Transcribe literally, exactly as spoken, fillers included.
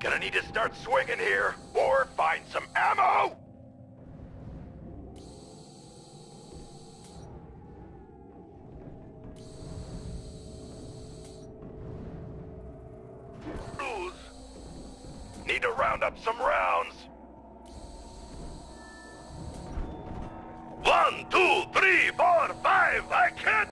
Gonna need to start swinging here, or find some ammo! Need to round up some rounds. One, two, three, four, five, I can't